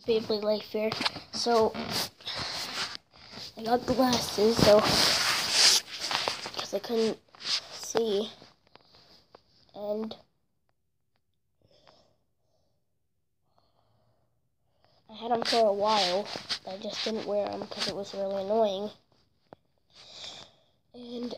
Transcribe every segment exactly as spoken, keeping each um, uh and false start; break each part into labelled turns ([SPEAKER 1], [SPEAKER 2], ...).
[SPEAKER 1] Beyblade Life Fair. So I got glasses, so because I couldn't see, and I had them for a while, but I just didn't wear them because it was really annoying. And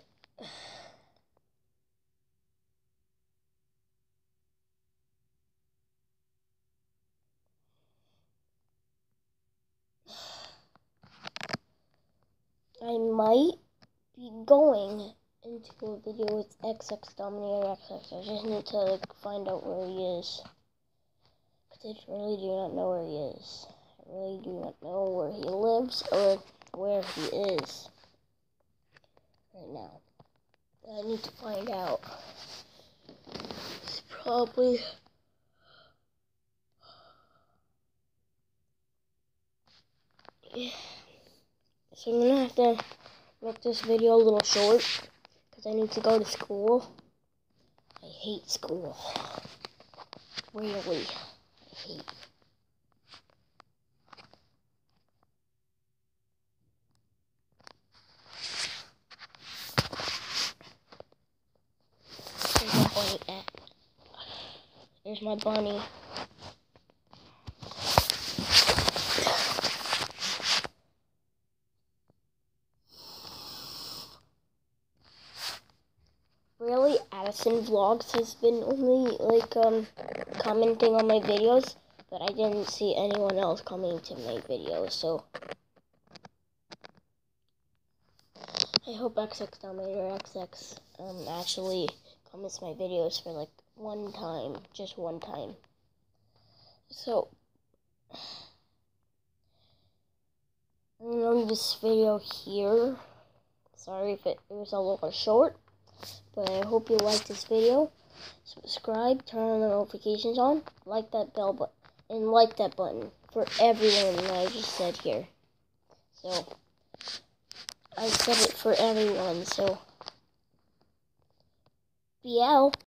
[SPEAKER 1] I might be going into a video with X X Dominator X X. I just need to like find out where he is, because I really do not know where he is. I really do not know where he lives or where he is right now. I need to find out. It's probably yeah. So I'm gonna have to make this video a little short because I need to go to school. I hate school. Really, I hate. There's my bunny at. There's my bunny. Really, Addison Vlogs has been only like um commenting on my videos, but I didn't see anyone else coming to my videos, so I hope X X Dominator X X um actually comments my videos for like one time, just one time. So I'm gonna end this video here. Sorry if it, it was a little short, but I hope you liked this video. Subscribe, turn on the notifications on, like that bell button, and like that button for everyone that I just said here. So I said it for everyone, so be out.